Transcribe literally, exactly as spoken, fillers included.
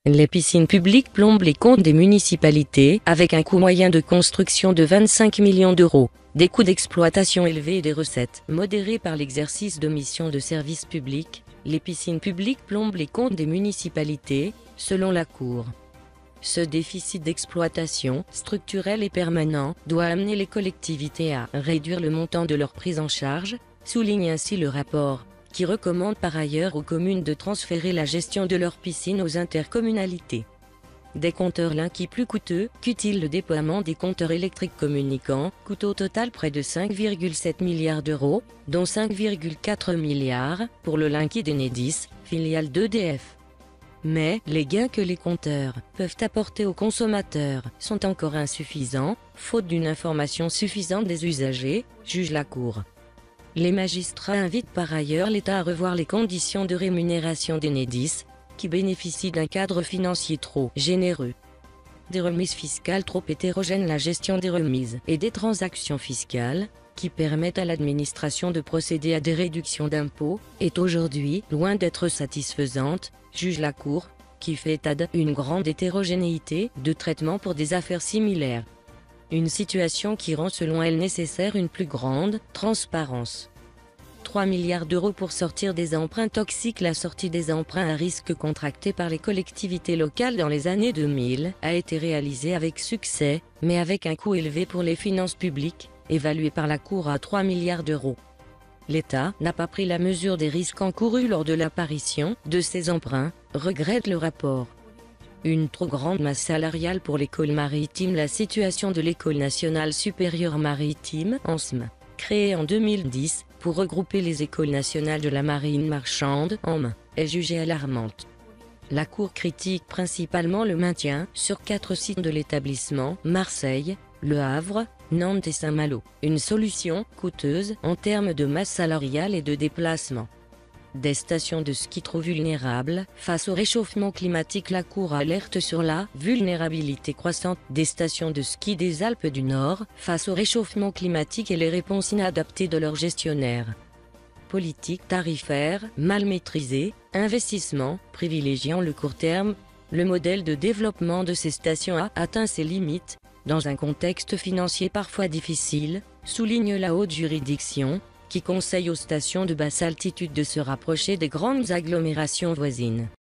Les piscines publiques plombent les comptes des municipalités avec un coût moyen de construction de vingt-cinq millions d'euros, des coûts d'exploitation élevés et des recettes modérées par l'exercice de missions de service public. Les piscines publiques plombent les comptes des municipalités, selon la Cour. Ce déficit d'exploitation, structurel et permanent, doit amener les collectivités à réduire le montant de leur prise en charge, souligne ainsi le rapport, qui recommande par ailleurs aux communes de transférer la gestion de leurs piscines aux intercommunalités. Des compteurs l'un qui plus coûteux, qu'utile le déploiement des compteurs électriques communicants, coûte au total près de cinq virgule sept milliards d'euros, dont cinq virgule quatre milliards pour le Linky d'Enedis, filiale d'E D F. Mais les gains que les compteurs peuvent apporter aux consommateurs sont encore insuffisants, faute d'une information suffisante des usagers, juge la Cour. Les magistrats invitent par ailleurs l'État à revoir les conditions de rémunération d'Enedis, qui bénéficient d'un cadre financier trop généreux. Des remises fiscales trop hétérogènes. La gestion des remises et des transactions fiscales, qui permettent à l'administration de procéder à des réductions d'impôts, est aujourd'hui loin d'être satisfaisante, juge la Cour, qui fait état d'une grande hétérogénéité de traitement pour des affaires similaires. Une situation qui rend selon elle nécessaire une plus grande transparence. trois milliards d'euros pour sortir des emprunts toxiques. La sortie des emprunts à risque contractés par les collectivités locales dans les années deux mille a été réalisée avec succès, mais avec un coût élevé pour les finances publiques, évalué par la Cour à trois milliards d'euros. L'État n'a pas pris la mesure des risques encourus lors de l'apparition de ces emprunts, regrette le rapport. Une trop grande masse salariale pour l'école maritime. La situation de l'École nationale supérieure maritime, A N S M, créée en deux mille dix, pour regrouper les écoles nationales de la marine marchande, A M, est jugée alarmante. La Cour critique principalement le maintien, sur quatre sites de l'établissement, Marseille, Le Havre, Nantes et Saint-Malo, une solution coûteuse en termes de masse salariale et de déplacement. Des stations de ski trop vulnérables face au réchauffement climatique. La Cour alerte sur la vulnérabilité croissante des stations de ski des Alpes du Nord face au réchauffement climatique et les réponses inadaptées de leurs gestionnaires. Politique tarifaire mal maîtrisée, investissement privilégiant le court terme, le modèle de développement de ces stations a atteint ses limites, dans un contexte financier parfois difficile, souligne la haute juridiction, qui conseille aux stations de basse altitude de se rapprocher des grandes agglomérations voisines.